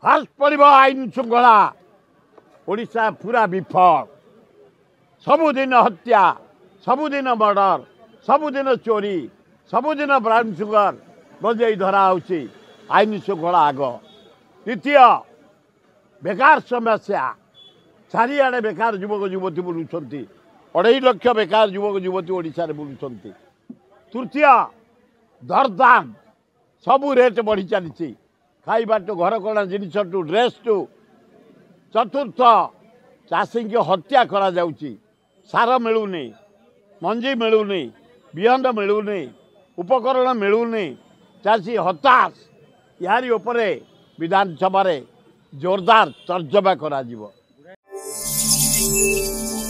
ह्रास पड़िब आईन श्रृंखला ओडिशा पूरा विफल सबुदिन हत्या सबुदिन मर्डर सबुदिन चोरी सबुदिन ब्राउन सुगर गंजेई धरा होची आईन श्रृंखला आग द्वितीय बेकार समस्या चारिआडे बेकार युवक युवती बुलुंट 2.5 लाख बेकार युवक युवती ओडिशा बुलुंट तृतीय दरदाम सबू रेट बढ़ी चली खाइबा टू घर कणा जिनिस टू ड्रेस टू चतुर्थ चाषी की हत्या करा जाउची सार मिलूनी मंजी मिलूनी बिहन मिलूनी उपकरण मिलूनी चाषी हताश यारी उपरे विधानसभा जोरदार तर्जमा करा जीवो।